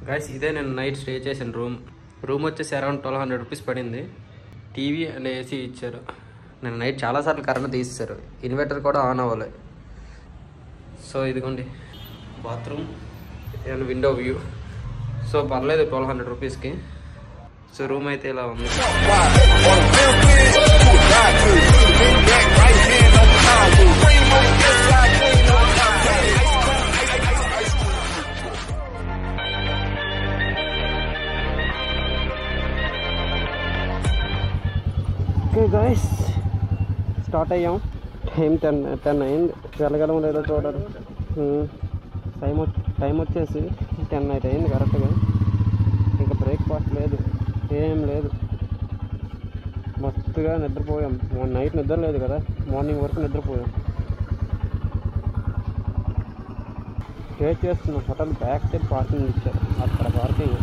Guys ఇదే నేను night stay చేసిన రూమ్ వచ్చేసి అరౌండ్ 1200 రూపీస్ పడింది. టీవీ అండ్ ఏసీ ఇచ్చారు. నేను నైట్ చాలాసార్లు కరెంట్ తీసేశారు, ఇన్వర్టర్ కూడా ఆన్ అవ్వాలి. సో ఇదిగోండి bathroom and window view. So పర్లేదు 1200 రూపీస్కి. సో రూమ్ అయితే ఇలా ఉంది. ఓకే గాయస్, స్టార్ట్ అయ్యాం. టైం 10 అయింది. వెళ్ళగలం లేదో చూడాలి. టైం వచ్చేసి 10 అయితే అయింది కరెక్ట్గా. ఇంకా బ్రేక్ఫాస్ట్ లేదు, ఏం లేదు. మస్తుగా నిద్రపోయాం. నైట్ నిద్ర లేదు కదా, మార్నింగ్ వరకు నిద్రపోయాం. స్టే చేస్తున్నాం. హోటల్ బ్యాక్ సైడ్ పార్కింగ్ ఇచ్చారు, అక్కడ పార్కింగ్.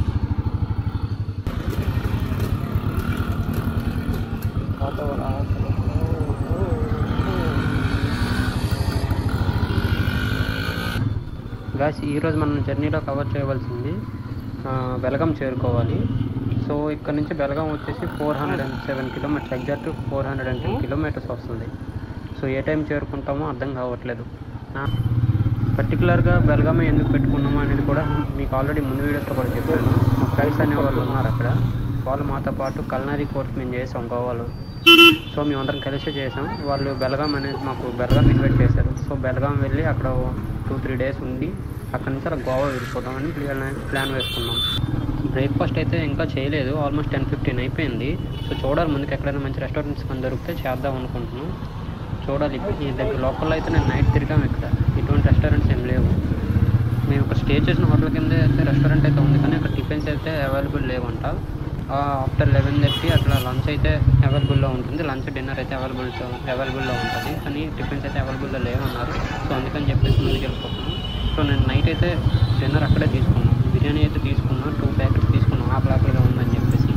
గాయస్ ఈరోజు మనం జర్నీలో కవర్ చేయవలసింది బెల్గాం చేరుకోవాలి. సో ఇక్కడ నుంచి బెల్గాం వచ్చేసి 407 కిలోమీటర్స్, ఎగ్జాక్ట్ 410 కిలోమీటర్స్ వస్తుంది. సో ఏ టైం చేరుకుంటామో అర్థం కావట్లేదు. పర్టికులర్గా బెల్గామే ఎందుకు పెట్టుకున్నామో అనేది కూడా మీకు ఆల్రెడీ ముందు వీడియోస్లో కూడా చెప్పాను. మా ఫ్రెండ్స్ అనే వాళ్ళు ఉన్నారు అక్కడ. వాళ్ళు మాతో పాటు కల్నరీ కోర్స్ మేము చేసాం గోవాలో. సో మేమందరం కలిసి చేసాం. వాళ్ళు బెల్గాం అనేది మాకు బెల్గాం ఇన్వైట్ చేశారు. సో బెల్గాం వెళ్ళి అక్కడ 2-3 డేస్ ఉండి అక్కడి నుంచి అలా గోవా వెళ్ళిపోతామని ప్లాన్ వేసుకున్నాం. బ్రేక్ఫాస్ట్ అయితే ఇంకా చేయలేదు, ఆల్మోస్ట్ 10-15 అయిపోయింది. సో చూడాలి ముందుకు ఎక్కడైనా మంచి రెస్టారెంట్స్ కానీ దొరికితే చేద్దాం అనుకుంటున్నాం. చూడాలి. ఈ దగ్గర లోకల్లో అయితే నేను నైట్ తిరిగాం. ఇక్కడ ఎటువంటి రెస్టారెంట్స్ ఏం లేవు. మేము ఇక్కడ స్టే చేసిన హోటల్ కింద అయితే రెస్టారెంట్ అయితే ఉంది, కానీ అక్కడ టిఫిన్స్ అయితే అవైలబుల్ లేవంట. ఆఫ్టర్ 11:30 అట్లా లంచ్ అయితే అవైలబుల్లో ఉంటుంది. లంచ్ డిన్నర్ అయితే అవైలబుల్లో ఉంటుంది, కానీ టిఫిన్స్ అయితే అవైలబుల్లో లేవన్నారు. సో అందుకని చెప్పేసి ముందుకు వెళ్ళిపోతున్నాం. సో నేను నైట్ అయితే డిన్నర్ అక్కడే తీసుకున్నాను. బిర్యానీ అయితే తీసుకున్నాను, 2 ప్యాకెట్స్ తీసుకున్నాను. ఆకలిగా ఉందని చెప్పేసి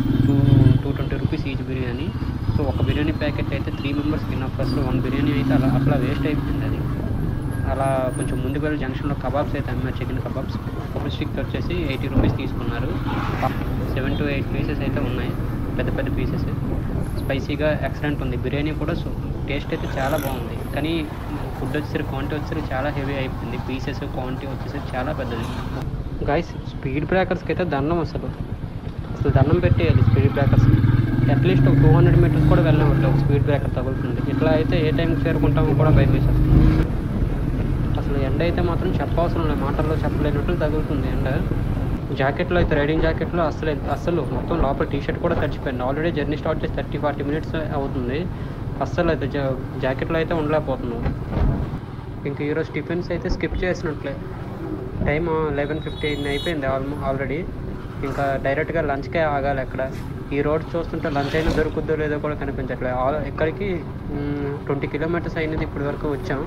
220 రూపీస్ ఈచ్ బిర్యానీ. సో ఒక బిర్యానీ ప్యాకెట్ అయితే 3 మెంబర్స్కి ఇన్నఫ్. ఫస్ట్ 1 బిర్యానీ అయితే అట్లా వేస్ట్ అయిపోయింది అది. అలా కొంచెం ముందుకు వెళ్ళి జంక్షన్లో కబాబ్స్ అయితే అమ్మారు, చికెన్ కబాబ్స్. ఒక స్టిక్ వచ్చేసి 80 రూపీస్ తీసుకున్నారు. 7 to 8 పీసెస్ అయితే ఉన్నాయి, పెద్ద పెద్ద పీసెస్. స్పైసీగా ఎక్సలెంట్ ఉంది. బిర్యానీ కూడా టేస్ట్ అయితే చాలా బాగుంది, కానీ ఫుడ్ వచ్చేసరికి క్వాంటిటీ వచ్చేసరికి చాలా హెవీ అయిపోయింది. పీసెస్ క్వాంటిటీ వచ్చేసరికి చాలా పెద్దది. గాయస్ స్పీడ్ బ్రేకర్స్కి అయితే దండం, అసలు దండం పెట్టేయాలి స్పీడ్ బ్రేకర్స్. అట్లీస్ట్ ఒక 200 మీటర్స్ కూడా వెళ్ళినట్టు ఒక స్పీడ్ బ్రేకర్ తగులుతుంది. ఇట్లా అయితే ఏ టైంకి చేరుకుంటామో కూడా భయం వేసేస్తుంది. అసలు ఎండ అయితే మాత్రం చెప్పవసరం లేదు, మాటల్లో చెప్పలేనట్లు తగులుతుంది ఎండ. జాకెట్లో అయితే రైడింగ్ జాకెట్లో అస్సలు మొత్తం లోపల టీషర్ట్ కూడా తడిచిపోయింది. ఆల్రెడీ జర్నీ స్టార్ట్ చేసి 30-40 మినిట్స్ అవుతుంది. అస్సలు అయితే జాకెట్లో అయితే ఉండలేకపోతున్నాం. ఇంక ఈరోజు టిఫిన్స్ అయితే స్కిప్ చేసినట్లే. టైం 11:15 అయిపోయింది ఆల్రెడీ. ఇంకా డైరెక్ట్గా లంచ్కే ఆగాలి అక్కడ. ఈ రోడ్ చూస్తుంటే లంచ్ అయినా దొరుకుద్దో లేదో కూడా కనిపించట్లేదు. ఇక్కడికి 20 కిలోమీటర్స్ అయినది ఇప్పటి వరకు వచ్చాం.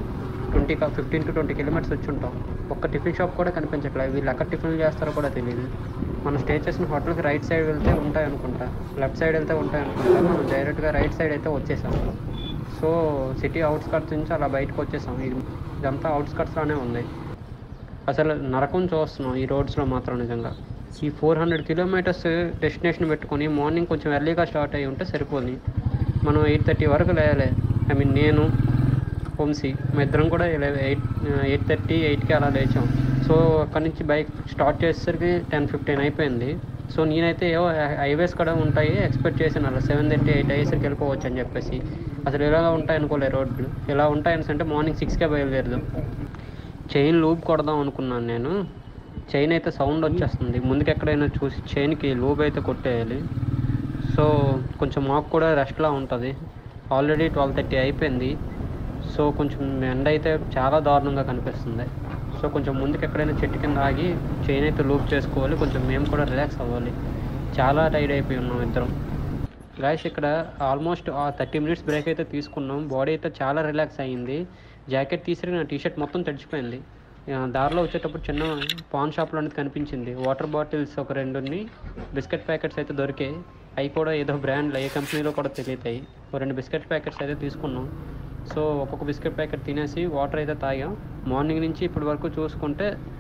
15 to 20 కిలోమీటర్స్ వచ్చి ఉంటాం. ఒక్క టిఫిన్ షాప్ కూడా కనిపించట్లేదు. వీళ్ళు ఎక్కడ టిఫిన్లు చేస్తారో కూడా తెలియదు. మనం స్టే చేసిన హోటల్కి రైట్ సైడ్ వెళ్తే ఉంటాయనుకుంటా, లెఫ్ట్ సైడ్ వెళ్తే ఉంటాయనుకుంటా. మనం డైరెక్ట్గా రైట్ సైడ్ అయితే వచ్చేసాం. సో సిటీ అవుట్స్కట్స్ నుంచి అలా బయటకు వచ్చేసాం. ఇదంతా అవుట్స్కట్స్లోనే ఉంది. అసలు నరకం చూస్తున్నాం ఈ రోడ్స్లో మాత్రం. నిజంగా ఈ 400 కిలోమీటర్స్ డెస్టినేషన్ పెట్టుకొని మార్నింగ్ కొంచెం ఎర్లీగా స్టార్ట్ అయ్యి ఉంటే సరిపోదు. మనం 8:30 వరకు లేయాలి. నేను వంశీ మా ఇద్దరం కూడా 8:30-8కి అలా లేచాం. సో అక్కడి నుంచి బైక్ స్టార్ట్ చేసేసరికి 10:15 అయిపోయింది. సో నేనైతే ఏవో హైవేస్ కూడా ఉంటాయి ఎక్స్పెక్ట్ చేశాను, అలా 7:30-8 అయ్యేసరికి వెళ్ళిపోవచ్చు అని చెప్పేసి. అసలు ఇలా ఉంటాయి అనుకోలేదు రోడ్లు. ఇలా ఉంటాయని అంటే మార్నింగ్ 6కే బయలుదేరదాం. చైన్ లూప్ కొడదాం అనుకున్నాను నేను. చైన్ అయితే సౌండ్ వచ్చేస్తుంది. ముందుకు ఎక్కడైనా చూసి చైన్కి లూప్ అయితే కొట్టేయాలి. సో కొంచెం మాకు కూడా రెస్ట్లా ఉంటుంది. ఆల్రెడీ 12:30 అయిపోయింది. సో కొంచెం ఎండ అయితే చాలా దారుణంగా కనిపిస్తుంది. సో కొంచెం ముందుకు ఎక్కడైనా చెట్టు కింద ఆగి చైన్ అయితే లూప్ చేసుకోవాలి. కొంచెం మేము కూడా రిలాక్స్ అవ్వాలి. చాలా టైర్డ్ అయిపోయి ఉన్నాం ఇద్దరం. గాయస్ ఇక్కడ ఆల్మోస్ట్ 30 మినిట్స్ బ్రేక్ అయితే తీసుకున్నాం. బాడీ అయితే చాలా రిలాక్స్ అయ్యింది. జాకెట్ తీసి నా టీషర్ట్ మొత్తం తడిచిపోయింది. దారిలో వచ్చేటప్పుడు చిన్న పాన్ షాప్లో అనేది కనిపించింది. వాటర్ బాటిల్స్ ఒక 2 బిస్కెట్ ప్యాకెట్స్ అయితే దొరికాయి. అవి కూడా ఏదో బ్రాండ్లో ఏ కంపెనీలో కూడా తెలియతాయి. 2 బిస్కెట్ ప్యాకెట్స్ అయితే తీసుకున్నాం. సో ఒక్కొక్క బిస్కెట్ ప్యాకెట్ తినేసి వాటర్ అయితే తాగాం. మార్నింగ్ నుంచి ఇప్పటి వరకు చూసుకుంటే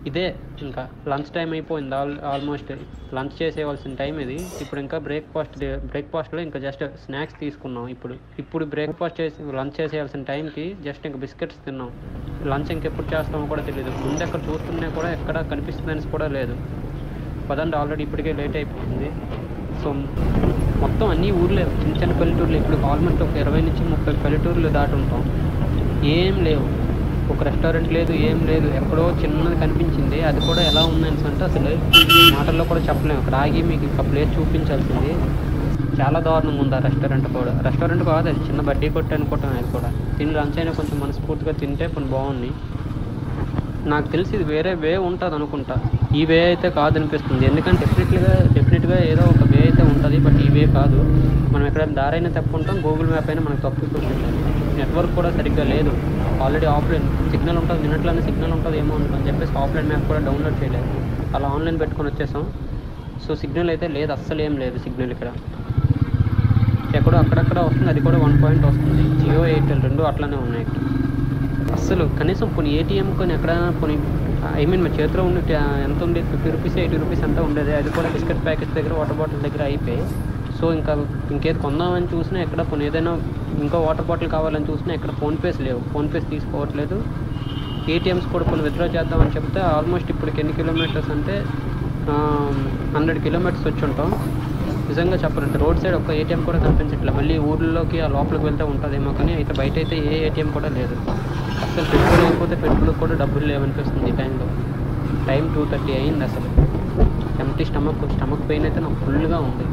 ఇదే ఇంకా లంచ్ టైం అయిపోయింది. ఆల్మోస్ట్ లంచ్ చేసేవలసిన టైం ఇది. ఇప్పుడు ఇంకా బ్రేక్ఫాస్ట్లో ఇంకా జస్ట్ స్నాక్స్ తీసుకున్నాం. ఇప్పుడు బ్రేక్ఫాస్ట్ చేసి లంచ్ చేసేయాల్సిన టైంకి జస్ట్ ఇంకా బిస్కెట్స్ తిన్నాం. లంచ్ ఇంకెప్పుడు చేస్తామో కూడా తెలియదు. ముందు ఎక్కడ చూస్తున్నా కూడా ఎక్కడ కనిపిస్తుందని కూడా లేదు. పదండి, ఆల్రెడీ ఇప్పటికే లేట్ అయిపోయింది. సో మొత్తం అన్ని ఊర్లే, చిన్న చిన్న పల్లెటూర్లు. ఇప్పుడు ఆల్మోస్ట్ ఒక 20 నుంచి 30 పల్లెటూర్లు దాటి ఉంటాం. ఏం లేవు, ఒక రెస్టారెంట్ లేదు, ఏం లేదు. ఎక్కడో చిన్నది కనిపించింది, అది కూడా ఎలా ఉందని అంటే అసలు మాటల్లో కూడా చెప్పలేము. అక్కడ ఆగి మీకు ఇంకా ప్లేస్ చూపించాల్సింది. చాలా దారుణంగా ఉంది ఆ రెస్టారెంట్ కూడా. రెస్టారెంట్ కాదు, అది చిన్న బడ్డీ కొట్టు అనుకుంటాను. అది కూడా తిని లంచ్ అయినా కొంచెం మనస్ఫూర్తిగా తింటే కొన్ని బాగుంది. నాకు తెలిసి ఇది వేరే వే ఉంటుంది అనుకుంటా. ఈ వే అయితే కాదనిపిస్తుంది. ఎందుకంటే డెఫినెట్గా ఏదో ఒక వే అయితే ఉంటుంది, బట్ ఈ వే కాదు. మనం ఎక్కడైనా దారి అయినా తప్పుకుంటాం, గూగుల్ మ్యాప్ అయినా మనకు తప్పు చూపిస్తుంది. నెట్వర్క్ కూడా సరిగ్గా లేదు. ఆల్రెడీ ఆఫ్లైన్ సిగ్నల్ ఉంటుంది, మినిట్లోనే సిగ్నల్ ఉంటుంది ఏమో అని చెప్పేసి ఆఫ్లైన్ మ్యాప్ కూడా డౌన్లోడ్ చేయలేదు. అలా ఆన్లైన్ పెట్టుకొని వచ్చేసాం. సో సిగ్నల్ అయితే లేదు, అస్సలు ఏం లేదు సిగ్నల్ ఇక్కడ. ఎక్కడో అక్కడక్కడ వస్తుంది, అది కూడా 1 పాయింట్ వస్తుంది. జియో, ఎయిర్టెల్ రెండు అట్లానే ఉన్నాయి ఇక్కడ. అస్సలు కనీసం కొన్ని ఏటీఎం కొని ఎక్కడైనా కొన్ని మా చేతిలో ఉండి ఎంత ఉండేది, 50 రూపీస్ 80 రూపీస్ అంతా ఉండేది. అది కూడా బిస్కెట్ ప్యాకెట్స్ దగ్గర, వాటర్ బాటిల్ దగ్గర అయిపోయి. సో ఇంకేది కొందామని చూసినా ఎక్కడ కొన్ని ఏదైనా ఇంకా వాటర్ బాటిల్ కావాలని చూసినా ఎక్కడ ఫోన్పేస్ లేవు, ఫోన్పేస్ తీసుకోవట్లేదు. ఏటీఎంస్ కూడా కొన్ని విత్డ్రా చేద్దామని చెప్తే ఆల్మోస్ట్ ఇప్పటికి ఎన్ని కిలోమీటర్స్ అంటే 100 కిలోమీటర్స్ వచ్చి ఉంటాం. నిజంగా చెప్పాలంటే రోడ్ సైడ్ ఒక ఏటీఎం కూడా కనిపించట్లేదు. మళ్ళీ ఊర్లోకి ఆ లోపలికి వెళ్తే ఉంటుందేమో, కానీ అయితే బయట అయితే ఏ ఏటీఎం కూడా లేదు. అసలు పెట్రోల్ అయిపోతే పెట్రోల్ కూడా డబ్బులు లేవనిపిస్తుంది ఈ టైంలో. టైం 2:30 అయింది. అసలు ఎంటీ స్టమక్ పెయిన్ అయితే నాకు ఫుల్గా ఉంది.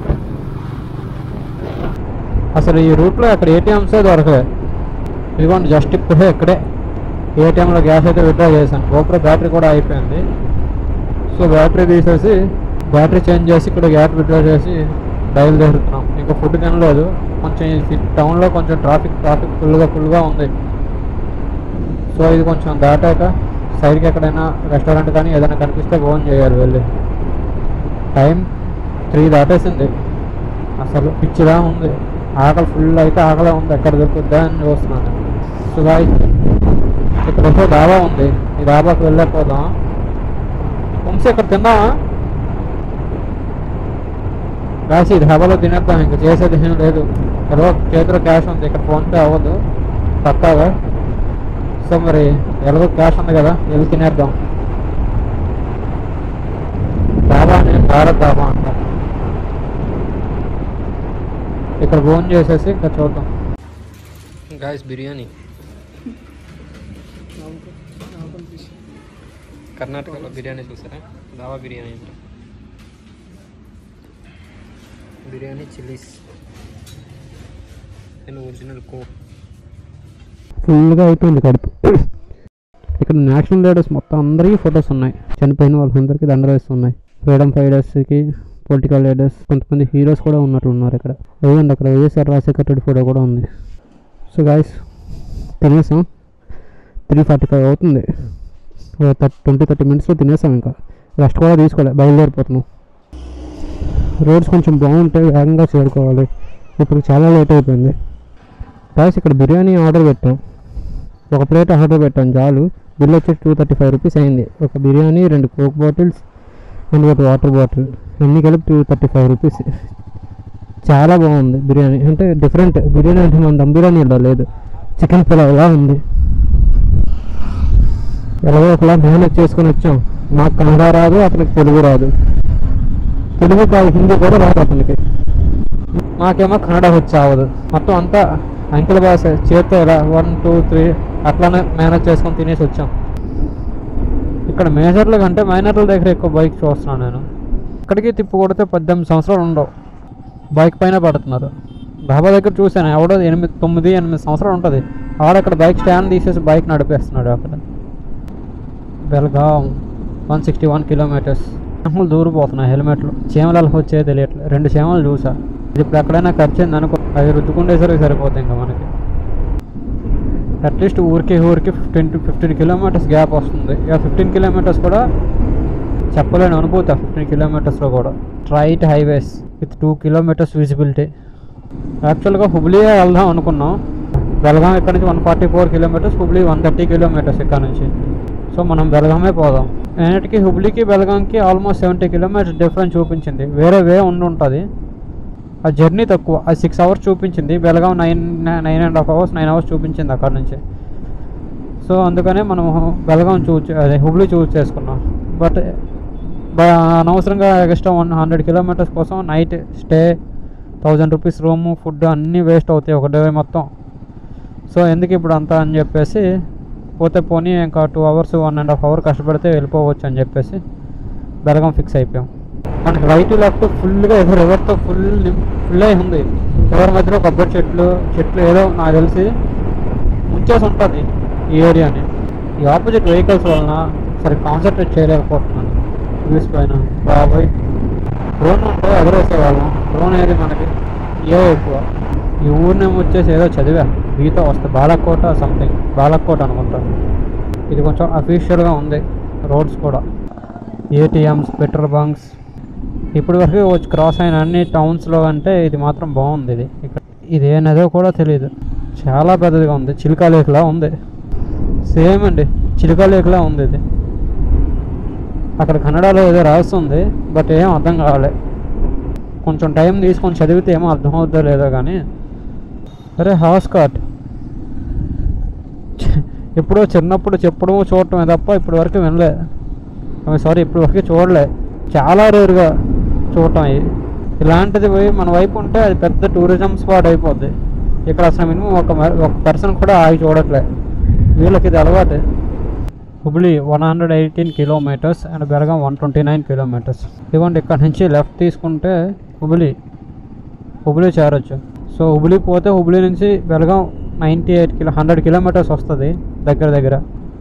అసలు ఈ రూట్లో అక్కడ ఏటీఎంసే దొరకలేదు. ఇదిగోండి జస్ట్ ఇక్కడే ఏటీఎంలో గ్యాస్ అయితే విత్డ్రా చేశాను. గోప్రో బ్యాటరీ కూడా అయిపోయింది. సో బ్యాటరీ తీసేసి బ్యాటరీ చేంజ్ చేసి ఇక్కడ గ్యాస్ విత్డ్రా చేసి బయలుదేరుతున్నాం. ఇంకా ఫుడ్ తినలేదు. కొంచెం టౌన్లో కొంచెం ట్రాఫిక్ ఫుల్గా ఉంది. సో ఇది కొంచెం దాటాక సైడ్కి ఎక్కడైనా రెస్టారెంట్ కానీ ఏదైనా కనిపిస్తే ఫోన్ చేయాలి వెళ్ళి. టైం 3 దాటేసింది. అసలు పిచ్చిలా ఉంది. ఆకలి ఫుల్ అయితే ఆకలే ఉంది. ఎక్కడ దొరుకుద్దా అని చూస్తున్నాను. సో ఇక్కడ ఒక డాబా ఉంది, ఈ డాబాకి వెళ్ళకపోదాం. వంశీ ఇక్కడ తిన్నావా? రాసి డాబాలో తినేద్దాం, ఇంకా చేసేది ఏం లేదు. ఎలా చేతిలో క్యాష్ ఉంది, ఇక్కడ ఫోన్పే అవ్వదు పక్కాగా. సో మరి ఎలాగో క్యాష్ ఉంది కదా, వెళ్ళి తినేద్దాం. డాబా అని భారత్ డాబా అంట. ఇక్కడ ఫోన్ చేసేసి ఇంకా చూద్దాం. గాయస్ బిర్యానీ కర్ణాటకలో బిర్యానీ చూసారా? దావా బిర్యానీ అంటే biryani chillies and original Coke. ఫుల్గా అయిపోయింది కడుపు. ఇక్కడ నేషనల్ లీడర్స్ మొత్తం అందరికీ ఫొటోస్ ఉన్నాయి. చనిపోయిన వాళ్ళందరికీ దండలు వేస్తున్నాయి. ఫ్రీడమ్ ఫైటర్స్కి, పొలిటికల్ లీడర్స్, కొంతమంది హీరోస్ కూడా ఉన్నట్లు ఉన్నారు ఇక్కడ. ఏదండి అక్కడ వైఎస్ఆర్ రాజశేఖర్ ఫోటో కూడా ఉంది. So guys తినేసాం. 3:45 అవుతుంది. 20-30 మినిట్స్లో తినేసాం. ఇంకా రెస్ట్ కూడా తీసుకోవాలి, బయలుదేరిపోతున్నాం. రోడ్స్ కొంచెం బాగుంటాయి, వేగంగా చేరుకోవాలి. ఇప్పుడు చాలా లేట్ అయిపోయింది. గాయస్ ఇక్కడ బిర్యానీ ఆర్డర్ పెట్టాం. ఒక ప్లేట్ ఆర్డర్ పెట్టాం చాలు. బిల్ వచ్చేసి 235 రూపీస్ అయింది. ఒక biryani, 2 Coke bottles and 1 water bottle, అన్నీ కలిపి 235 రూపీస్. చాలా బాగుంది బిర్యానీ. అంటే డిఫరెంట్ బిర్యానీ, అంటే మన దమ్ బిర్యానీలో లేదు, చికెన్ పులావ్లా ఉంది. ఎలాగో ఒకలా మేనేజ్ చేసుకొని వచ్చాం. మాకు కన్నడ రాదు, అతనికి తెలుగు రాదు. తెలుగు కాదు, హిందీ కూడా రాదు అతనికి. మాకేమో కన్నడ వచ్చి అవ్వదు. మొత్తం అంతా అంకెల భాష చేస్తే ఇలా 1 2 3 అట్లానే మేనేజ్ చేసుకొని తినేసి వచ్చాం. ఇక్కడ మేజర్ల కంటే మైనర్ల దగ్గర ఎక్కువ బైక్ చూస్తున్నాను నేను. ఇక్కడికి తిప్పు కొడితే 18 సంవత్సరాలు ఉండవు, బైక్ పైన పడుతున్నారు. డాబా దగ్గర చూశాను, ఎవడో 9 సంవత్సరాలు ఉంటుంది. ఆడక్కడ బైక్ స్టాండ్ తీసేసి బైక్ నడిపేస్తున్నాడు. అక్కడ బెల్గాం 161 కిలోమీటర్స్. చీమలు దూరిపోతున్నాయి హెల్మెట్లు. చీమలు వచ్చేది తెలియట్లేదు. 2 చీమలు చూసా. ఇది ఇప్పుడు ఎక్కడైనా ఖర్చు అయింది అనుకో, అది రుద్దుకుండేసరికి సరిపోతుంది ఇంకా మనకి. అట్లీస్ట్ ఊరికి 15 కిలోమీటర్స్ గ్యాప్ వస్తుంది. ఇక 15 కిలోమీటర్స్ కూడా చెప్పలేని అనుభూతి. 15 కిలోమీటర్స్లో కూడా straight highways with 2 kilometres visibility. యాక్చువల్గా హుబ్లీ వెళ్దాం అనుకున్నాం. బెల్గాం ఇక్కడ నుంచి 144 కిలోమీటర్స్, హుబ్లీ 130 కిలోమీటర్స్ ఇక్కడ నుంచి. సో మనం బెల్గామే పోదాం. నేటికి హుబ్లీకి బెల్గాంకి ఆల్మోస్ట్ 70 కిలోమీటర్స్ డిఫరెన్స్ చూపించింది. వేరే వే ఉంటుంది. ఆ జర్నీ తక్కువ, అది 6 అవర్స్ చూపించింది. బెల్గాం 9.5 అవర్స్ 9 అవర్స్ చూపించింది అక్కడ నుంచి. సో అందుకనే మనం బెల్గాం అదే హుబ్లీ చూస్ చేసుకున్నాం. బట్ అనవసరంగా ఎక్స్ట్రా 100 కిలోమీటర్స్ కోసం night stay 1000 rupees room food అన్నీ వేస్ట్ అవుతాయి ఒక డే మొత్తం. సో ఎందుకు ఇప్పుడు అంతా అని చెప్పేసి పోతే పోనీ ఇంకా 2 అవర్స్ 1.5 అవర్ కష్టపడితే వెళ్ళిపోవచ్చు అని చెప్పేసి బెల్గాం ఫిక్స్ అయిపోయాం. మనకి రైట్ లెఫ్ట్ ఫుల్గా ఏదో రివర్తో ఫుల్ అయి ఉంది. రివర్ మధ్యలో కొబ్బరి చెట్లు ఏదో నాకు తెలిసి ముంచేసి ఉంటుంది ఈ ఏరియాని. ఈ ఆపోజిట్ వెహికల్స్ వలన సరే కాన్సన్ట్రేట్ చేయలేకపోతున్నాను వ్యూస్ పైన. బాబాయ్ డ్రోన్ ఉంటే ఎగరేసేవాళ్ళం. డ్రోన్ ఏది మనకి ఎక్కువ. ఈ ఊరినేమో వచ్చేసి ఏదో చదివా గీత వస్తే బాలకోట సంథింగ్, బాలకోట అనుకుంటా. ఇది కొంచెం అఫీషియల్గా ఉంది. రోడ్స్ కూడా ఏటీఎంస్, పెట్రోల్ బంక్స్ ఇప్పటి వరకు వచ్చి క్రాస్ అయిన అన్ని టౌన్స్లో అంటే ఇది మాత్రం బాగుంది. ఇది ఇక్కడ ఇదేనదో కూడా తెలియదు. చాలా పెద్దదిగా ఉంది. చిలుకా లేక్లా ఉంది. సేమ్ అండి చిలుకా లేక్లా ఉంది ఇది. అక్కడ కన్నడలో ఏదో రాస్తుంది బట్ ఏం అర్థం కావాలి. కొంచెం టైం తీసుకొని చదివితే ఏమో అర్థం అవుతుందో లేదో కానీ. అరే హాస్ కార్ట్ ఎప్పుడో చిన్నప్పుడు చెప్పడము చూడటమే తప్ప ఇప్పటి వరకు వినలే. ఇప్పటి వరకు చూడలే. చాలా రేరుగా చూడటం. ఇలాంటిది పోయి మన వైపు ఉంటే అది పెద్ద టూరిజం స్పాట్ అయిపోద్ది. ఇక్కడ అసలు మినిమం ఒక పర్సన్ కూడా ఆగి చూడట్లే. వీళ్ళకి ఇది అలవాటు. Hubli 118 kilometres and Belgaum 129 kilometres. ఇదిగోండి ఇక్కడ నుంచి లెఫ్ట్ తీసుకుంటే హుబ్లీ చేరొచ్చు. సో హుబ్లీ పోతే హుబ్లీ నుంచి బెల్గాం 100 కిలోమీటర్స్ వస్తుంది దగ్గర.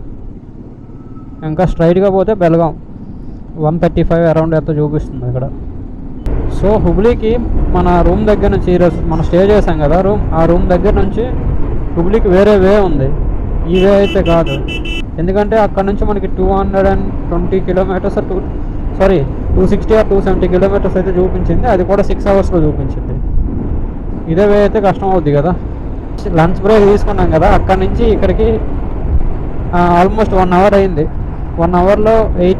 ఇంకా స్ట్రైట్గా పోతే బెల్గాం 135 అరౌండ్ ఎంత చూపిస్తుంది ఇక్కడ. సో హుబ్లీకి మన రూమ్ దగ్గర నుంచి మనం స్టే చేసాం కదా ఆ రూమ్ దగ్గర నుంచి హుబ్లీకి వేరే వే ఉంది. ఈ వే అయితే కాదు. ఎందుకంటే అక్కడ నుంచి మనకి 220 కిలోమీటర్స్ 260 or 270 కిలోమీటర్స్ అయితే చూపించింది. అది కూడా 6 అవర్స్లో చూపించింది. ఇదే వే అయితే కష్టం అవుద్ది కదా. లంచ్ బ్రేక్ తీసుకున్నాం కదా, అక్కడ నుంచి ఇక్కడికి ఆల్మోస్ట్ 1 అవర్ అయింది. 1 అవర్లో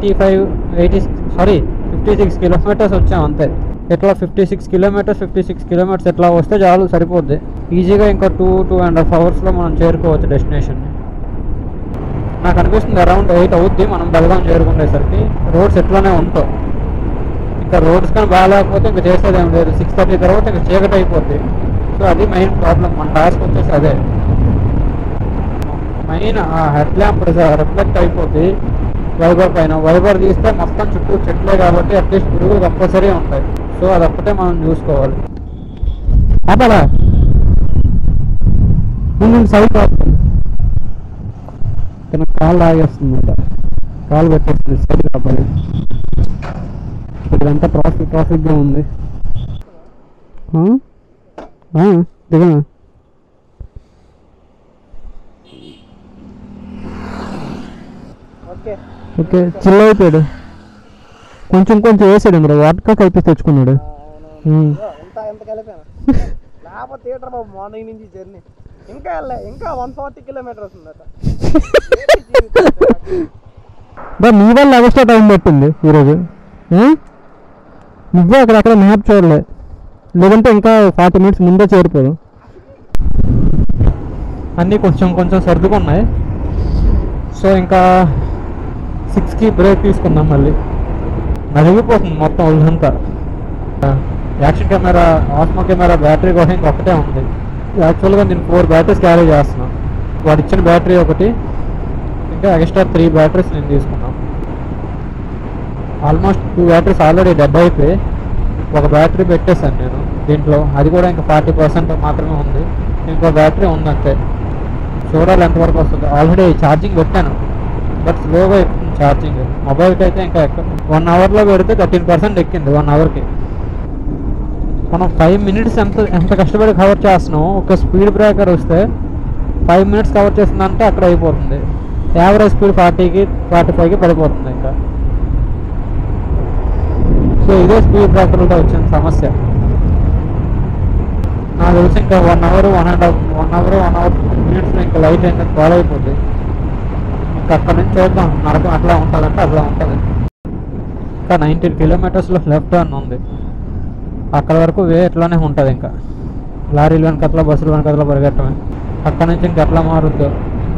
56 కిలోమీటర్స్ వచ్చాం అంతే. ఎట్లా 56 కిలోమీటర్స్ ఎట్లా వస్తే చాలు సరిపోద్ది. ఈజీగా ఇంకా 2.5 అవర్స్లో మనం చేరుకోవచ్చు డెస్టినేషన్ని. నాకు అనిపిస్తుంది అరౌండ్ 8 అవుద్ది మనం బెల్గాం చేరుకునేసరికి. రోడ్స్ ఎట్లానే ఉంటాయి. ఇంకా రోడ్స్ కానీ బాగాలేకపోతే ఇంకా చేసేది ఏం లేదు. 6:30 తర్వాత ఇంకా చీకటి అయిపోద్ది. సో అది మెయిన్ ప్రాబ్లం. మన టాస్క్ వచ్చేసి అదే మెయిన్. ఆ హెడ్ ల్యాంప్ రిఫ్లెక్ట్ అయిపోద్ది వైబర్ పైన. వైబర్ తీస్తే మొత్తం చుట్టూ చెట్లే కాబట్టి అట్లీస్ట్ పురుగులు కంపల్సరీ ఉంటాయి. సో అదొక్కటే మనం చూసుకోవాలి. అలా సైడ్ కాలు ఆగేస్తుందంట. కాలు పెట్టేస్తుంది. సైడ్ కాపాలి. ఇదంతా ట్రాఫిక్గా ఉంది. దిగా ఓకే చిల్ అయిపోయాడు. కొంచెం వేసాడు అందులో వాటర్ కలిపి తెచ్చుకున్నాడు. మార్నింగ్ నుంచి జర్నీ ఇంకా 140 కిలోమీటర్స్ ఉందట. నీ వల్ల ఎక్స్ట్రా టైం పట్టింది ఈరోజు. నువ్వే అక్కడ మ్యాప్ చూడలే, లేదంటే ఇంకా 40 మినిట్స్ ముందే చేరిపోదు. అన్నీ కొంచెం సర్దుకున్నాయి. సో ఇంకా 6కి బ్రేక్ తీసుకుందాం. మళ్ళీ నలిగిపోతుంది మొత్తం ఒళ్ళంతా. Action camera, Osmo camera battery కూడా ఇంకొకటే ఉంది. యాక్చువల్గా నేను 4 బ్యాటరీస్ క్యారీ చేస్తున్నాను. వాడు ఇచ్చిన బ్యాటరీ ఒకటి, ఇంకా ఎక్స్ట్రా 3 బ్యాటరీస్ నేను తీసుకున్నాను. ఆల్మోస్ట్ 2 బ్యాటరీస్ ఆల్రెడీ డెడ్ అయిపోయి ఒక బ్యాటరీ పెట్టేశాను నేను దీంట్లో. అది కూడా ఇంకా 40% మాత్రమే ఉంది. ఇంకో బ్యాటరీ ఉంది అంతే. చూడాలి ఎంతవరకు వస్తుంది. ఆల్రెడీ ఛార్జింగ్ పెట్టాను బట్ స్లోగా ఎక్కుతుంది ఛార్జింగ్. మొబైల్కి అయితే ఇంకా 1 అవర్లో పెడితే 13% ఎక్కింది 1 అవర్కి. మనం 5 మినిట్స్ ఎంత కష్టపడి కవర్ చేస్తున్నాం. ఒక స్పీడ్ బ్రేకర్ వస్తే 5 మినిట్స్ కవర్ చేస్తుందంటే అక్కడ అయిపోతుంది. యావరేజ్ స్పీడ్ 40కి 45కి పడిపోతుంది ఇంకా. సో ఇదే స్పీడ్ బ్రేకర్లతో వచ్చిన సమస్య. నాకు తెలిసి ఇంకా 1 అవర్ 1.5 మినిట్స్లో ఇంకా లైట్ అయితే ఫాలో అయిపోతుంది. ఇంకా అక్కడ నుంచి చూద్దాం నరకం అట్లా ఉంటుందంటే అట్లా ఉంటుంది. ఇంకా 19 కిలోమీటర్స్లో లెఫ్ట్ టర్న్ ఉంది. అక్కడ వరకు వే ఎట్లానే ఉంటుంది. ఇంకా లారీలు వెనకట్లా బస్సులు వెనకట్లా పరిగెట్టమే. అక్కడ నుంచి ఇంకా ఎట్లా మారుద్దు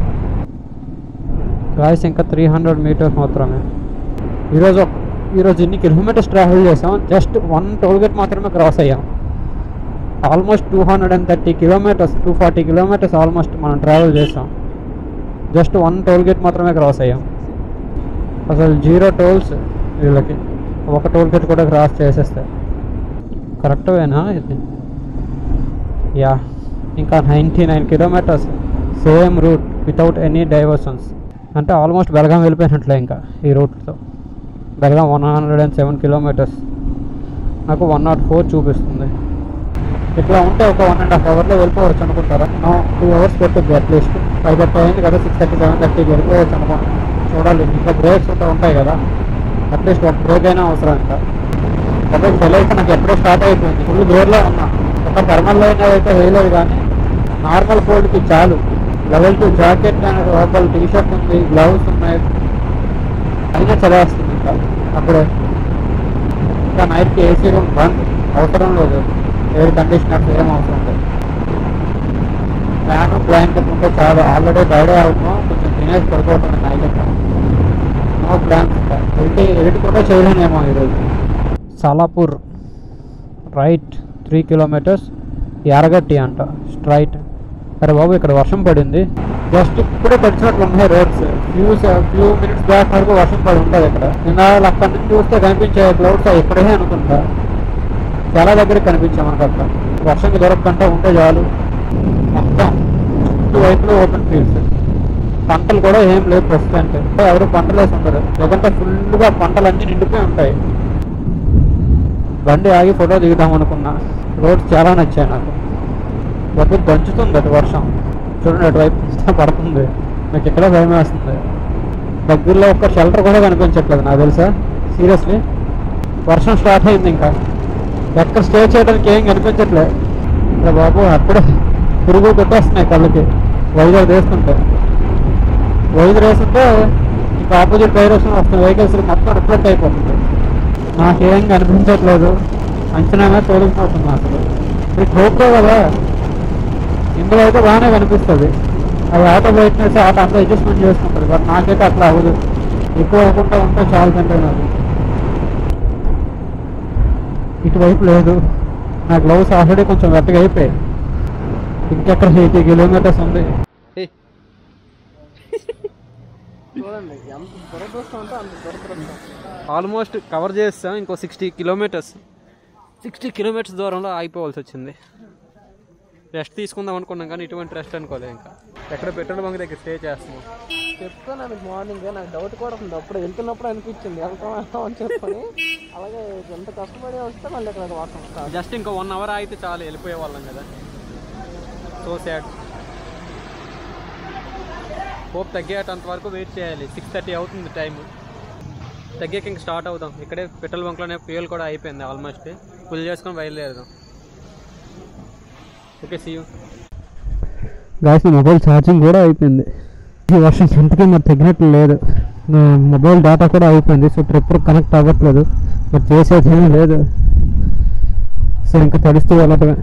గాయస్. ఇంకా 300 మీటర్స్ మాత్రమే. ఈరోజు ఎన్ని కిలోమీటర్స్ ట్రావెల్ చేసాం, జస్ట్ 1 టోల్ గేట్ మాత్రమే క్రాస్ అయ్యాం. ఆల్మోస్ట్ 230 కిలోమీటర్స్ 240 కిలోమీటర్స్ ఆల్మోస్ట్ మనం ట్రావెల్ చేసాం. జస్ట్ 1 టోల్ గేట్ మాత్రమే క్రాస్ అయ్యాం. అసలు 0 టోల్స్ వీళ్ళకి. ఒక టోల్ గేట్ కూడా క్రాస్ చేసేస్తే కరెక్ట్వేనా ఇది? యా. ఇంకా 99 kilometres same route without any diversions. అంటే ఆల్మోస్ట్ బెల్గాం వెళ్ళిపోయినట్లే ఇంకా ఈ రూట్తో. బెల్గాం 107 కిలోమీటర్స్, నాకు 104 చూపిస్తుంది. ఇట్లా ఉంటే ఒక 1.5 అవర్లో వెళ్ళిపోవచ్చు అనుకుంటారా? 2 అవర్స్ పట్టుద్ది అట్లీస్ట్. 5:30 అయింది కదా, 6:30 7:30 వెళ్ళిపోవచ్చు అనుకుంటాను. చూడాలి, ఇంకా బ్రేక్స్ ఉంటాయి కదా, అట్లీస్ట్ ఒక బ్రేక్ అయినా అవసరం. ఇంకా కాబట్టి సెలైతే నాకు ఎప్పుడో స్టార్ట్ అయిపోయింది. ఫుల్ దూరంలో ఉన్నా. ఒక థర్మల్ లైన్ అయితే వేయలేదు, కానీ నార్మల్ కోల్డ్కి చాలు. లెవెల్ 2 జాకెట్ అండ్ లోపల టీషర్ట్ ఉంది, గ్లౌస్ ఉన్నాయి, అయినా చదివేస్తుంది. ఇంకా అప్పుడే ఇంకా నైట్కి ఏసీ రూమ్ బంద్, అవసరం లేదు. ఎయిర్ కండిషనర్స్ ఏం అవసరం లేదు. ఫ్యాన్ బ్లాంకెట్ ఉంటే చాలు. ఆల్రెడీ బయట అవుతున్నాం, కొంచెం తినేసి పడుకోవడం నైట్. No plans. ఎడిట్ కూడా చేయలేనేమో ఈరోజు. సాలాపూర్ రైట్ 3 కిలోమీటర్స్, ఎరగట్టి అంట స్ట్రైట్. అరే బాబు, ఇక్కడ వర్షం పడింది. జస్ట్ ఇప్పుడే పడిచినట్లు ఉన్నాయి రోడ్స్. ఫ్యూ మినిట్స్ బ్యాక్ వరకు వర్షం పడి ఉంటుంది ఇక్కడ. నిన్న అక్కడి నుంచి చూస్తే కనిపించే క్లౌడ్స్ ఇక్కడే అనుకుంటా. చాలా దగ్గరికి కనిపించాం మనకు. అక్కడ వర్షంకి దొరకకుండా ఉంటే చాలు. మొత్తం వైపులో ఓపెన్ ఫీల్డ్స్. పంటలు కూడా ఏం లేవు ప్రస్తుతానికి. ఎవరు పంటలు వేసి ఉంటారు, లేదంటే ఫుల్గా పంటలన్నీ నిండిపోయి ఉంటాయి. బండి ఆగి ఫోటో దిగుదాం అనుకున్నా. రోడ్స్ చాలా నచ్చాయి నాకు. వద్దు దంచుతుంది అటు వర్షం. చూడండి అటువైపు పడుతుంది. నాకు ఇక్కడ భయం వేస్తుంది. దగ్గరలో ఒక్క షెల్టర్ కూడా కనిపించట్లేదు నాకు తెలుసా. సీరియస్లీ వర్షం స్టార్ట్ అయింది. ఇంకా ఎక్కడ స్టే చేయడానికి ఏం కనిపించట్లేదు. ఇక్కడ బాబు అప్పుడే పురుగు కొట్టేస్తున్నాయి కళ్ళకి. వైజాగ్ వేస్తుంటే ఇంకా ఆపోజిట్ డైరెక్షన్ వస్తున్న వెహికల్స్ మొత్తం రిఫ్లెక్ట్ అయిపోతుంది. నాకేం కనిపించట్లేదు. అంచనాగా తోలిపోతుంది అసలు. ఇప్పుడు గోప్రో కదా, ఇందులో అయితే బాగానే కనిపిస్తుంది. అది ఆటో బ్రైట్నెస్ ఆటో అంతా అడ్జస్ట్మెంట్ చేసుకుంటుంది. బట్ నాకైతే అట్లా అవ్వదు. ఎక్కువ అవ్వకుండా ఉంటే చాలా కంటే నాకు. ఇటువైపు లేదు. నా గ్లౌస్ ఆల్రెడీ కొంచెం వెట్టగా అయిపోయాయి. ఇంకెక్కడ 80 కిలోమీటర్స్ ఉంది. చూడండి ఎంత దురదృష్టం అంటే అంత దురదృష్టం. ఆల్మోస్ట్ కవర్ చేస్తాం. ఇంకో 60 కిలోమీటర్స్ దూరంలో ఆగిపోవాల్సి వచ్చింది. రెస్ట్ తీసుకుందాం అనుకున్నాం, కానీ ఇటువంటి రెస్ట్ అనుకోలేదు. ఇంకా ఎక్కడ పెట్రోల్ బంక్ దగ్గర స్టే చేస్తున్నాం. చెప్తాను నాకు మార్నింగ్. నాకు డౌట్ కూడా ఉంది. అప్పుడు వెళ్తున్నప్పుడు అనిపించింది వెళ్తాం అని చెప్పని. అలాగే ఎంత కష్టపడి వస్తే మళ్ళీ ఇక్కడ వర్షం. జస్ట్ ఇంకో 1 అవర్ అయితే చాలు, వెళ్ళిపోయే వాళ్ళం కదా. So sad. హోప్ తగ్గేటంత వరకు వెయిట్ చేయాలి. 6:30 అవుతుంది టైం. తగ్గాక ఇంక స్టార్ట్ అవుదాం. ఇక్కడే పెట్రోల్ బంక్లోనే ఫ్యూయల్ కూడా అయిపోయింది. ఆల్మోస్ట్ ఫుల్ చేసుకొని బయలుదేరుదాం. Okay, see you guys. నా మొబైల్ ఛార్జింగ్ కూడా అయిపోయింది. ఈ వర్షం ఎంతకీ మరి తగ్గినట్లు లేదు. నా మొబైల్ డేటా కూడా అయిపోయింది. సో ట్రిప్ కనెక్ట్ అవ్వట్లేదు. మరి చేసేది ఏమీ లేదు. సో ఇంకా తడుస్తూ వెళ్ళటమే.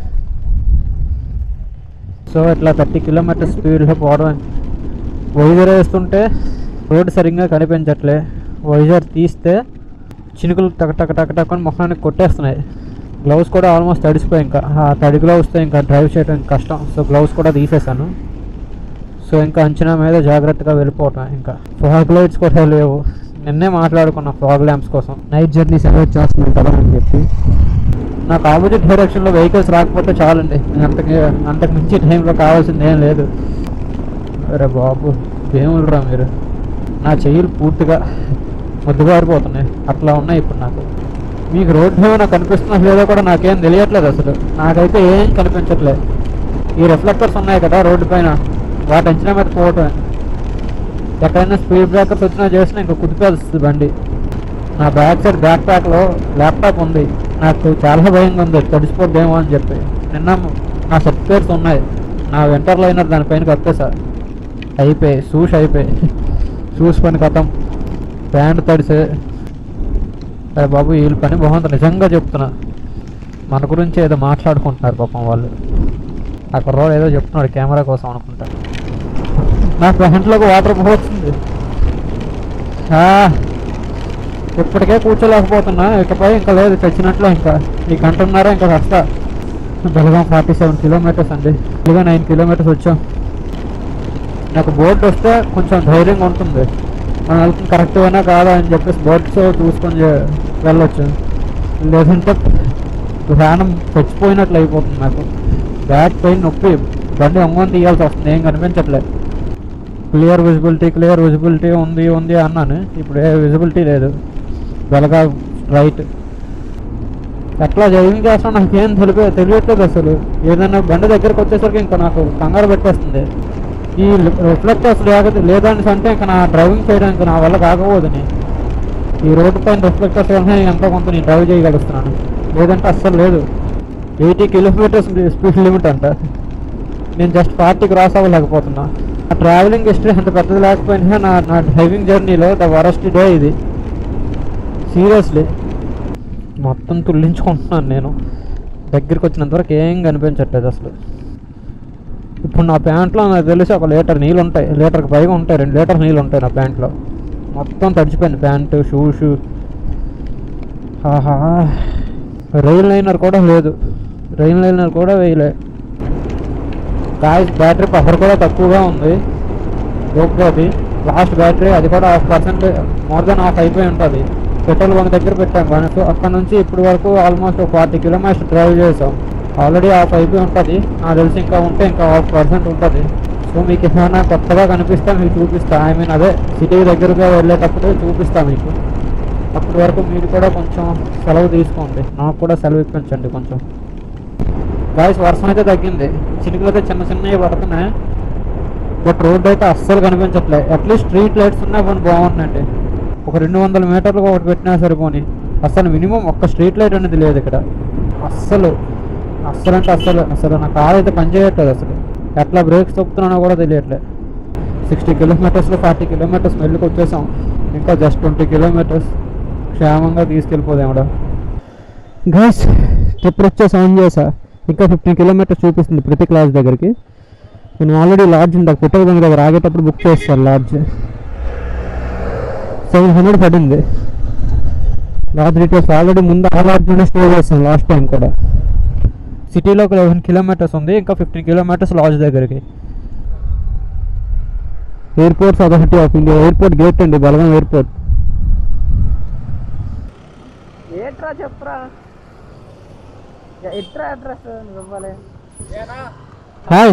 సో ఇట్లా 30 కిలోమీటర్స్ స్పీడ్లో పోవడం. వైజర్ వేస్తుంటే రోడ్డు సరిగ్గా కనిపించట్లే. వైజర్ తీస్తే చినుకులు టక్ మొహానికి కొట్టేస్తున్నాయి. గ్లౌస్ కూడా ఆల్మోస్ట్ తడిసిపోయి, ఇంకా ఆ తడి గ్లౌస్తో ఇంకా డ్రైవ్ చేయడం కష్టం. సో గ్లౌస్ కూడా తీసేసాను. సో ఇంకా అంచనా మీద జాగ్రత్తగా వెళ్ళిపోవటం. ఇంకా ఫాగ్ లైట్స్ కూడా లేవు. నిన్నే మాట్లాడుకున్నా ఫాగ్ ల్యాంప్స్ కోసం. నైట్ జర్నీ సెలెక్ట్ చేస్తున్నాను కదా అని చెప్పి. నాకు ఆపోజిట్ డైరెక్షన్లో వెహికల్స్ రాకపోతే చాలండి. అంతకు మించి టైంలో కావాల్సింది ఏం లేదు. అరే బాబు, దేవుళ్ళరా మీరు. నా చెయ్యిలు పూర్తిగా ముద్దుబారిపోతున్నాయి. అట్లా ఉన్నాయి ఇప్పుడు నాకు. మీకు రోడ్డు ఏమైనా కనిపిస్తున్నా లేదో కూడా నాకేం తెలియట్లేదు అసలు. నాకైతే ఏం కనిపించట్లేదు. ఈ రిఫ్లెక్టర్స్ ఉన్నాయి కదా రోడ్డు పైన, వాటి అంచనా మీద పోవటమే. ఎక్కడైనా స్పీడ్ బ్రేకర్స్ వచ్చినా చేసినా ఇంకా కుదిపేస్తుంది బండి. నా బ్యాక్ సైడ్ బ్యాక్ ప్యాక్లో ల్యాప్టాప్ ఉంది. నాకు చాలా భయంగా ఉంది తడిసిపోద్దేమో అని చెప్పి. నిన్న నా సర్టిఫికేట్స్ ఉన్నాయి. నా వింటర్ లైనర్ దానిపైన కప్పేసా. అయిపోయి సూష్ అయిపోయి. షూస్ పని కథం, ప్యాంట్ తడిసే. అరే బాబు వీళ్ళ పని బాగుంది నిజంగా చెప్తున్నా. మన గురించి ఏదో మాట్లాడుకుంటున్నారు పాపం వాళ్ళు. అక్కడ రోడ్ ఏదో చెప్తున్నాడు కెమెరా కోసం అనుకుంటా. నా ప్యాంట్లోకి వాటర్ పోతుంది. ఇప్పటికే కూర్చోలేకపోతున్నా, ఇకపై ఇంకా లేదు చచ్చినట్లు. ఇంకా ఈ గంటన్నారా ఇంకా వస్తా. బెలగాం 47 కిలోమీటర్స్ అండి. ఇదిగా 9 కిలోమీటర్స్ వచ్చాం. నాకు బోర్డు వస్తే కొంచెం ధైర్యంగా ఉంటుంది, మనం వెళ్తుంది కరెక్ట్ అయినా కాదా అని చెప్పేసి బోర్డ్స్ చూసుకొని వెళ్ళొచ్చు. లేదంటే ప్రాణం చచ్చిపోయినట్లు అయిపోతుంది. నాకు బ్యాక్ పెయిన్ నొప్పి, బండి అమ్మని తీయాల్సి వస్తుంది, ఏం కనిపించట్లేదు. క్లియర్ విజిబిలిటీ ఉంది అన్నాను, ఇప్పుడు ఏ విజిబిలిటీ లేదు. బెలగా రైట్ ఎట్లా డ్రైవింగ్ చేస్తాను నాకేం తెలియట్లేదు అసలు. ఏదైనా బండి దగ్గరకు వచ్చేసరికి ఇంకా నాకు కంగారు పెట్టేస్తుంది. ఈ రిఫ్లెక్టర్స్ లేదని అంటే ఇంకా నా డ్రైవింగ్ చేయడానికి నా వల్ల కాకపోదని. ఈ రోడ్డు పైన రిఫ్లెక్టర్స్ వల్ల ఎంతో కొంత నేను డ్రైవ్ చేయగలుగుతున్నాను, లేదంటే అస్సలు లేదు. 80 కిలోమీటర్స్ స్పీడ్ లిమిట్ అంట, నేను జస్ట్ 40 క్రాస్ అవ్వలేకపోతున్నా. నా ట్రావెలింగ్ హిస్టరీ అంత పెద్దది లేకపోయినా నా డ్రైవింగ్ జర్నీలో ద వరస్ట్ డే ఇది. సీరియస్లీ మొత్తం తుల్లించుకుంటున్నాను నేను. దగ్గరికి వచ్చినంతవరకు ఏం కనిపించట్లేదు అసలు. ఇప్పుడు నా ప్యాంట్లో నాకు తెలిసి 1 లీటర్ నీళ్ళు ఉంటాయి, లీటర్కి పైగా ఉంటాయి, 2 లీటర్స్ నీళ్ళు ఉంటాయి నా ప్యాంట్లో. మొత్తం తడిచిపోయింది ప్యాంటు, షూస్. ఆహా, రైల్ లైనర్ కూడా లేదు, రైల్ లైనర్ కూడా వేయలే. బ్యాటరీ పవర్ కూడా తక్కువగా ఉంది. గోప్రోది లాస్ట్ బ్యాటరీ అది కూడా 1% మోర్ దెన్ హాఫ్ అయిపోయి ఉంటుంది. పెట్రోల్ బంక్ దగ్గర పెట్టాం కానీ అక్కడ నుంచి ఇప్పటి వరకు ఆల్మోస్ట్ 40 కిలోమీటర్స్ డ్రైవ్ చేసాం. ఆల్రెడీ హాఫ్ అయిపోయి ఉంటుంది, నాకు తెలిసి ఇంకా ఉంటే ఇంకా 1% ఉంటుంది. సో మీకు ఏమైనా కొత్తగా కనిపిస్తే మీకు చూపిస్తా. ఐ మీన్ అదే సిటీ దగ్గరగా వెళ్ళేటప్పుడు చూపిస్తా మీకు. అప్పటి వరకు మీరు కూడా కొంచెం సెలవు తీసుకోండి, నాకు కూడా సెలవు ఇప్పించండి కొంచెం. గాయస్ వర్షం అయితే తగ్గింది, చినుకులు అయితే చిన్నవి పడుతున్నాయి. బట్ రోడ్డు అయితే అస్సలు కనిపించట్లేదు. అట్లీస్ట్ స్ట్రీట్ లైట్స్ ఉన్నా కొన్ని బాగుందండి. ఒక 200 మీటర్లు ఒకటి పెట్టినా సరిపోని. అసలు మినిమం ఒక్క స్ట్రీట్ లైట్ అనేది లేదు ఇక్కడ అస్సలు. అంటే అసలు నా కార్ అయితే పనిచేయట్లేదు అసలు. ఎట్లా బ్రేక్స్ తొక్కుతున్నానో కూడా తెలియట్లేదు. 60 కిలోమీటర్స్లో 40 కిలోమీటర్స్ మెల్లికి వచ్చేసాం. ఇంకా జస్ట్ 20 కిలోమీటర్స్ క్షేమంగా తీసుకెళ్ళిపోదాం. గైస్ ట్రిప్ వచ్చేసి ఆన్ చేసా. ఇంకా 15 కిలోమీటర్స్ చూపిస్తుంది ప్రతి క్లాస్ దగ్గరికి. నేను ఆల్రెడీ లాడ్జ్ ఇందాక పెట్రోల్ బంక్ దగ్గర ఆగేటప్పుడు బుక్ చేస్తాను. లాడ్జ్ 700 పడింది. లాడ్జ్ డీటెయిల్స్ ఆల్రెడీ ముందు ఆ లాడ్జ్లోనే స్టే చేస్తాను లాస్ట్ టైం కూడా. సిటీలోకి 11 కిలోమీటర్స్ ఉంది, ఇంకా 15 కిలోమీటర్స్ లాడ్జ్ దగ్గరికి. Airports authority of India airport gate అండి, బలగం ఎయిర్పోర్ట్. ఏట్రా చెప్పరా, ఎట్రా అడ్రస్ ఇవ్వాలి. హాయ్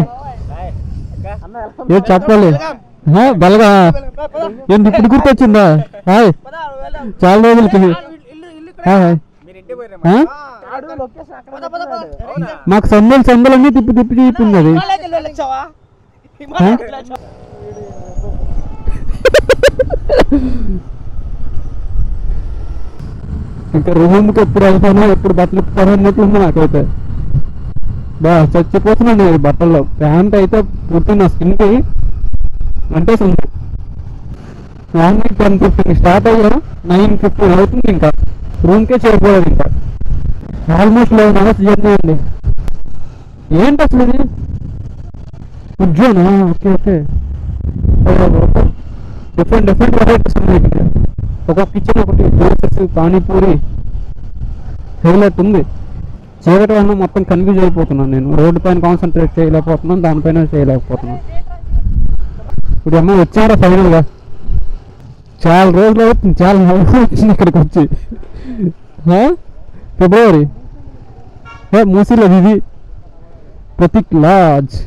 ఏ చెప్పాలి. బలగా ఏంటి ఇప్పుడు గుర్తొచ్చిందా? హాయ్ చాలా రోజులకి. హాయ్ మాకు సందలన్నీ తిప్పి చూపింది అది. ఇంకా రూమ్కి ఎప్పుడు వెళ్తానో ఎప్పుడు బట్టలు ఇస్తానో అన్నట్లుంది నాకైతే. చచ్చిపోతున్నాను నేను బట్టల్లో. ప్యాంట్ అయితే పుట్టి నా స్కిన్కి అంటేసింది. మార్నింగ్ 10:50 స్టార్ట్ అయ్యాం, 9:15 అవుతుంది. ఇంకా రూమ్కే చేరిపోలేదు. ఇంకా ఆల్మోస్ట్ 11 hours జర్నీ అండి. ఏంటి అసలు ఇది ఉద్యోగం? ఓకే డిఫరెంట్ వెరైటీస్ ఉన్నాయి. ఒక కిచెన్, ఒకటి దోసెస్, పానీపూరి, హైలైట్ ఉంది. చీకటి వల్ల మొత్తం కన్ఫ్యూజ్ అయిపోతున్నాను నేను. రోడ్డు పైన కాన్సన్ట్రేట్ చేయలేకపోతున్నాను, దానిపైన చేయలేకపోతున్నాను. ఇప్పుడు అమ్మ వచ్చారా ఫైనల్గా? చాలా రోజులు అవుతుంది, చాలా నవ్వు వచ్చింది ఇక్కడికి వచ్చి. ఫిబ్రవరి మూసీలో ఇది ప్రతీక్ లాడ్జ్.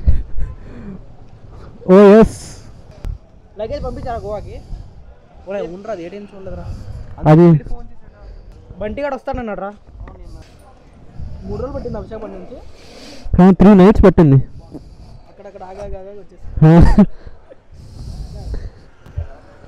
ఓఎస్ లగేజ్ పంపించారా గోవాకి? ఉండరాదు, ఏ టెన్షన్ ఉండదురా. అది బంటి గారు వస్తానన్నాడు రా. 3 రోజులు పట్టింది విశాఖపట్నం నుంచి. 3 nights పట్టింది. అక్కడక్కడ ఆగా వచ్చేసి